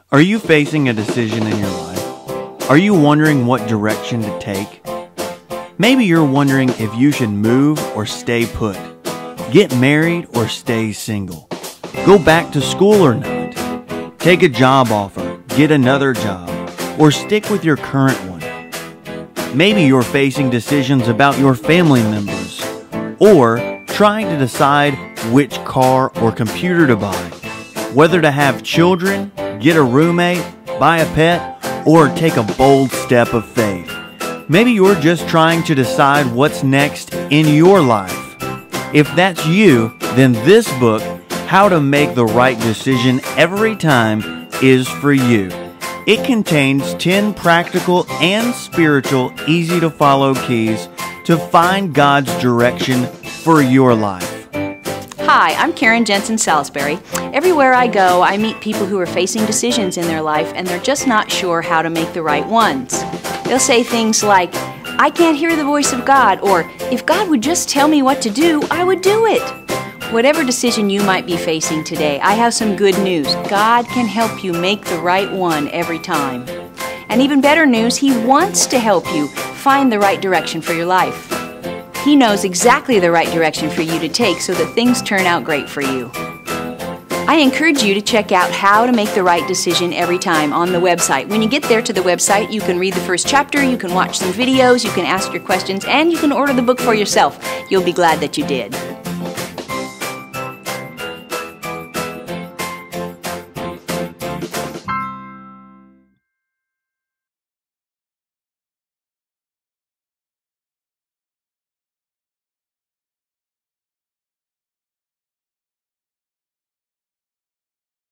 Are you facing a decision in your life? Are you wondering what direction to take? Maybe you're wondering if you should move or stay put, get married or stay single, go back to school or not, take a job offer, get another job, or stick with your current one. Maybe you're facing decisions about your family members, or trying to decide which car or computer to buy, whether to have children, get a roommate, buy a pet, or take a bold step of faith. Maybe you're just trying to decide what's next in your life. If that's you, then this book, How to Make the Right Decision Every Time, is for you. It contains 10 practical and spiritual, easy-to-follow keys to find God's direction for your life. Hi, I'm Karen Jensen Salisbury. Everywhere I go, I meet people who are facing decisions in their life and they're just not sure how to make the right ones. They'll say things like, "I can't hear the voice of God," or "If God would just tell me what to do, I would do it." Whatever decision you might be facing today, I have some good news. God can help you make the right one every time. And even better news, He wants to help you find the right direction for your life. He knows exactly the right direction for you to take so that things turn out great for you. I encourage you to check out How to Make the Right Decision Every Time on the website. When you get there to the website, you can read the first chapter, you can watch some videos, you can ask your questions, and you can order the book for yourself. You'll be glad that you did.